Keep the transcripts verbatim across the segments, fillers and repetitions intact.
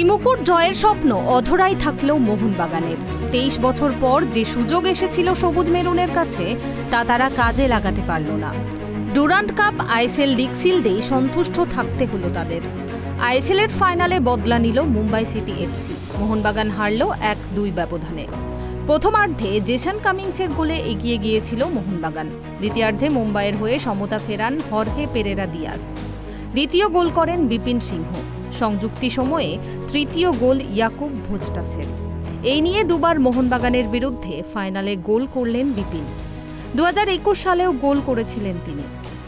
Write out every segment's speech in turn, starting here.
ত্রিমুকুট জয়ের স্বপ্ন অধরাই থাকলেও মোহনবাগানের তেইশ বছর পর যে সুযোগ এসেছিল সবুজ মেরুনের কাছে তা তারা কাজে লাগাতে পারল না। ডুরান্ট কাপ আইএসএল লিগ শিল্ডে সন্তুষ্ট থাকতে হলো তাদের। আইএসএল এর ফাইনালে বদলা নিল মুম্বাই সিটি এফসি। মোহনবাগান হারল এক দুই ব্যবধানে। প্রথমার্ধে জেসন কামিংসের গোলে এগিয়ে গিয়েছিল মোহনবাগান। দ্বিতীয়ার্ধে মুম্বাইয়ের হয়ে সমতা ফেরান হরহে পেরেরা দিয়াস। দ্বিতীয় গোল করেন বিপিন সিংহ। সংযুক্তি সময়ে তৃতীয় গোল ইয়াকুব ভোজটাসের। এই নিয়ে দুবার মোহনবাগানের বিরুদ্ধে ফাইনালে গোল করলেন বিপিন। দু হাজার একুশ সালেও গোল করেছিলেন তিনি।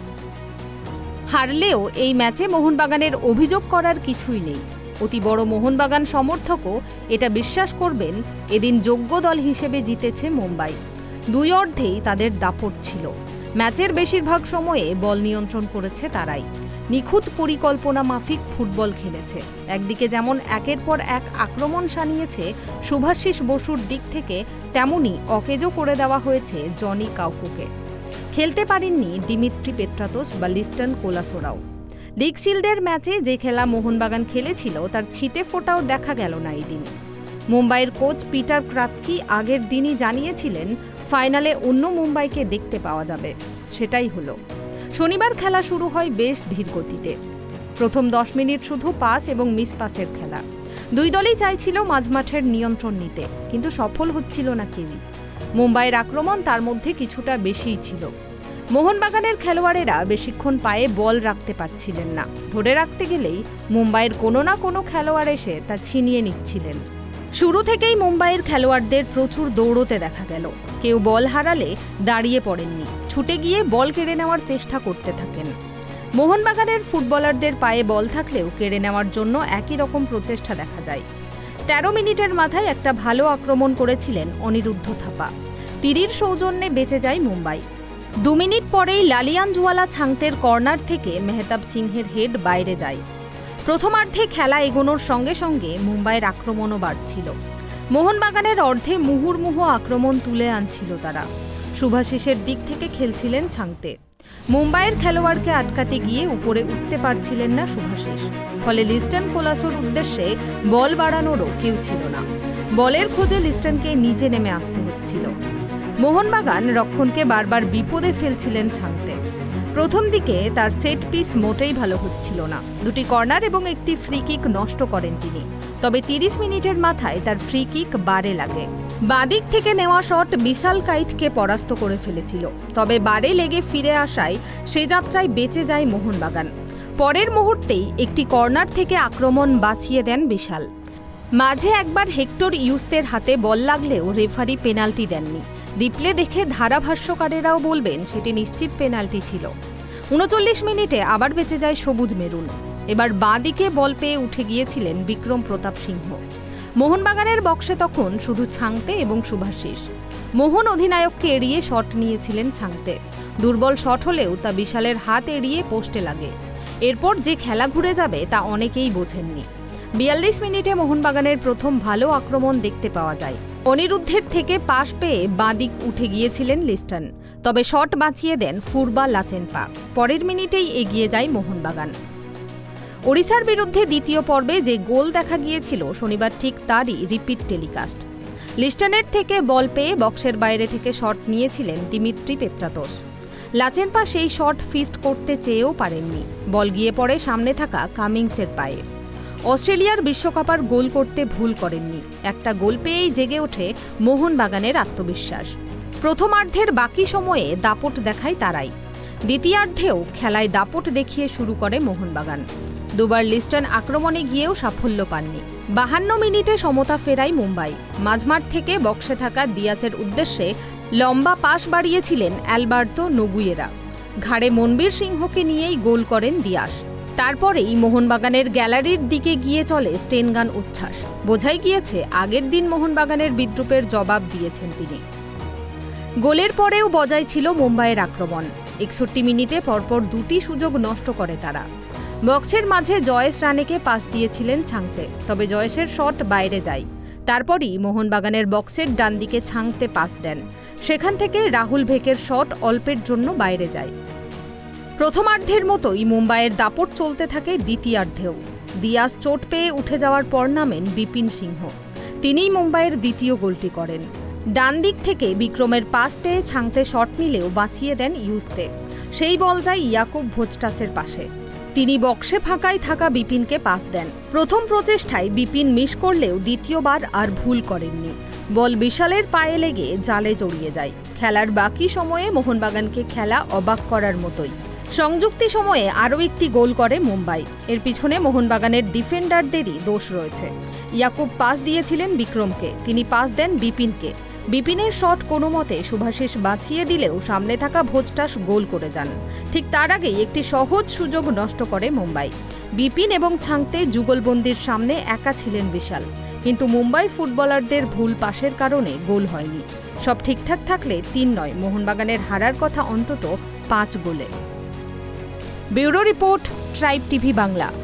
হারলেও এই ম্যাচে মোহনবাগানের অভিযোগ করার কিছুই নেই। অতি বড় মোহনবাগান সমর্থকও এটা বিশ্বাস করবেন, এদিন যোগ্য দল হিসেবে জিতেছে মুম্বাই। দুই অর্ধেই তাদের দাপট ছিল। ম্যাচের বেশিরভাগ সময়ে বল নিয়ন্ত্রণ করেছে তারাই। নিখুঁত পরিকল্পনা মাফিক ফুটবল খেলেছে। একদিকে যেমন একের পর এক আক্রমণ সানিয়েছে শুভাশিস বসুর দিক থেকে, তেমনি অকেজো করে দেওয়া হয়েছে জনি কাউকুকে। খেলতে পারেননি দিমিত্রি পেট্রাতোস বা লিস্টন কোলাসোরাও। লিগ শিল্ডের ম্যাচে যে খেলা মোহনবাগান খেলেছিল তার ছিটে ফোটাও দেখা গেল না এই দিন। মুম্বাইয়ের কোচ পিটার ক্রাতকি আগের দিনই জানিয়েছিলেন ফাইনালে অন্য মুম্বাইকে দেখতে পাওয়া যাবে। সেটাই হলো। শনিবার খেলা শুরু হয় বেশ ধীর গতিতে। প্রথম দশ মিনিট শুধু পাস এবং মিস পাসের খেলা। দুই দলই চাইছিল মাঝমাঠের নিয়ন্ত্রণ নিতে, কিন্তু সফল হচ্ছিল না কেউই। মুম্বাইয়ের আক্রমণ তার মধ্যে কিছুটা বেশিই ছিল। মোহনবাগানের খেলোয়াড়েরা বেশিক্ষণ পায়ে বল রাখতে পারছিলেন না। ধরে রাখতে গেলেই মুম্বাইয়ের কোনো না কোনো খেলোয়াড় এসে তা ছিনিয়ে নিচ্ছিলেন। শুরু থেকেই মুম্বাইয়ের খেলোয়াড়দের প্রচুর দৌড়তে দেখা গেল। কেউ বল হারালে দাঁড়িয়ে পড়েননি, ছুটে গিয়ে বল কেড়ে নেওয়ার চেষ্টা করতে থাকেন। মোহনবাগানের ফুটবলারদের পায়ে বল থাকলেও কেড়ে নেওয়ার জন্য একই রকম প্রচেষ্টা দেখা যায়। তেরো মিনিটের মাথায় একটা ভালো আক্রমণ করেছিলেন অনিরুদ্ধ থাপা। তিরির সৌজন্যে বেঁচে যায় মুম্বাই। দু মিনিট পরেই লালিয়ানজওয়ালা ছাংতের কর্নার থেকে মেহতাব সিংহের হেড বাইরে যায়। প্রথমার্ধে খেলা এগোনোর সঙ্গে সঙ্গে মুম্বাইয়ের আক্রমণও বাড়ছিল। মোহনবাগানের অর্ধে মুহুর্মুহু আক্রমণ তুলে আনছিল তারা। শুভাশিসের দিক থেকে খেলছিলেন ছাংতে। মুম্বাইয়ের খেলোয়াড়কে আটকাতে গিয়ে উপরে উঠতে পারছিলেন না শুভাশিস। ফলে লিস্টন কোলাসোর উদ্দেশ্যে বল বাড়ানোরও কেউ ছিল না। বলের খোঁজে লিস্টনকে নিচে নেমে আসতে হচ্ছিল। মোহনবাগান রক্ষণকে বারবার বিপদে ফেলছিলেন ছাংতে। প্রথম দিকে তার সেট পিস মোটেই ভালো হচ্ছিল না। দুটি কর্নার এবং একটি ফ্রি কিক নষ্ট করেন তিনি। তবে তিরিশ মিনিটের মাথায় তার ফ্রি কিক বারে লাগে। বাদিক থেকে নেওয়া শট বিশাল কাইতকে পরাস্ত করে ফেলেছিল। তবে বারে লেগে ফিরে আসায় সে যাত্রায় বেঁচে যায় মোহনবাগান। পরের মুহূর্তেই একটি কর্নার থেকে আক্রমণ বাঁচিয়ে দেন বিশাল। মাঝে একবার হেক্টর ইউস্তের হাতে বল লাগলেও রেফারি পেনাল্টি দেননি। রিপ্লে দেখে ধারাভাষ্যকারেরাও বলবেন সেটি নিশ্চিত পেনাল্টি ছিল। উনচল্লিশ মিনিটে আবার বেঁচে যায় সবুজ মেরুন। এবার বাঁ দিকে বল পেয়ে উঠে গিয়েছিলেন বিক্রম প্রতাপ সিংহ। মোহনবাগানের বক্সে তখন শুধু ছাংতে এবং শুভাশিস। মোহন অধিনায়ককে এড়িয়ে শট নিয়েছিলেন ছাংতে। দুর্বল শট হলেও তা বিশালের হাত এড়িয়ে পোস্টে লাগে। এরপর যে খেলা ঘুরে যাবে তা অনেকেই বোঝেননি। বিয়াল্লিশ মিনিটে মোহনবাগানের প্রথম ভালো আক্রমণ দেখতে পাওয়া যায়। অনিরুদ্ধের থেকে পাশ পেয়ে বাঁদিক উঠে গিয়েছিলেন লিস্টন। তবে শট বাঁচিয়ে দেন ফুরবা লাচেনপা। পরের মিনিটেই এগিয়ে যায় মোহনবাগান। ওড়িশার বিরুদ্ধে দ্বিতীয় পর্বে যে গোল দেখা গিয়েছিল শনিবার ঠিক তারই রিপিট টেলিকাস্ট। লিস্টনের থেকে বল পেয়ে বক্সের বাইরে থেকে শট নিয়েছিলেন দিমিত্রি পেট্রাতোস। লাচেনপা সেই শট ফিস্ট করতে চেয়েও পারেননি। বল গিয়ে পড়ে সামনে থাকা কামিংসের পায়ে। অস্ট্রেলিয়ার বিশ্বকাপার গোল করতে ভুল করেননি। একটা গোল পেয়েই জেগে ওঠে মোহনবাগানের আত্মবিশ্বাস। প্রথমার্ধের বাকি সময়ে দাপট দেখায় তারাই। দ্বিতীয়ার্ধেও খেলায় দাপট দেখিয়ে শুরু করে মোহনবাগান। দুবার লিস্টন আক্রমণে গিয়েও সাফল্য পাননি। বাহান্ন মিনিটে সমতা ফেরায় মুম্বাই। মাঝমাঠ থেকে বক্সে থাকা দিয়াসের উদ্দেশ্যে লম্বা পাস বাড়িয়েছিলেন অ্যালবার্তো নোগুয়েরা। ঘাড়ে মনবীর সিংহকে নিয়েই গোল করেন দিয়াস। তারপরেই মোহনবাগানের গ্যালারির দিকে গিয়ে চলে স্টেনগান উচ্ছ্বাস। বোঝাই গিয়েছে আগের দিন মোহনবাগানের বিদ্রুপের জবাব দিয়েছেন তিনি। গোলের পরেও বজায় ছিল মুম্বাইয়ের আক্রমণ। একষট্টি মিনিটে পরপর দুটি সুযোগ নষ্ট করে তারা। বক্সের মাঝে জয়েশ রানেকে পাস দিয়েছিলেন ছাংতে, তবে জয়েশের শট বাইরে যায়। তারপরই মোহনবাগানের বক্সের ডান দিকে ছাংতে পাস দেন। সেখান থেকে রাহুল ভেকের শট অল্পের জন্য বাইরে যায়। প্রথমার্ধের মতোই মুম্বাইয়ের দাপট চলতে থাকে দ্বিতীয়ার্ধেও। দিয়াস চোট পেয়ে উঠে যাওয়ার পর নামেন বিপিন সিংহ। তিনিই মুম্বাইয়ের দ্বিতীয় গোলটি করেন। ডান দিক থেকে বিক্রমের পাস পেয়ে ছাংতে শট নিলেও বাঁচিয়ে দেন ইউসতে। সেই বল যায় ইয়াকুব ভোজটাসের পাশে। তিনি বক্সে ফাঁকায় থাকা বিপিনকে পাস দেন। প্রথম প্রচেষ্টায় বিপিন মিস করলেও দ্বিতীয়বার আর ভুল করেননি। বল বিশালের পায়ে লেগে জালে জড়িয়ে যায়। খেলার বাকি সময়ে মোহনবাগানকে খেলা অবাক করার মতোই। সংযুক্তি সময়ে আরও একটি গোল করে মুম্বাই। এর পিছনে মোহনবাগানের ডিফেন্ডারদেরই দোষ রয়েছে। ইয়াকুব পাস দিয়েছিলেন বিক্রমকে, তিনি পাস দেন বিপিনকে। বিপিনের শট কোনো মতে শুভাশিস বাঁচিয়ে দিলেও সামনে থাকা ভোজটাস গোল করে যান। ঠিক তার আগেই একটি সহজ সুযোগ নষ্ট করে মুম্বাই। বিপিন এবং ছাংতে যুগলবন্দির সামনে একা ছিলেন বিশাল, কিন্তু মুম্বাই ফুটবলারদের ভুল পাসের কারণে গোল হয়নি। সব ঠিকঠাক থাকলে তিন নয়, মোহনবাগানের হারার কথা অন্তত পাঁচ গোলে। Bureau report, Tribe TV Bangla.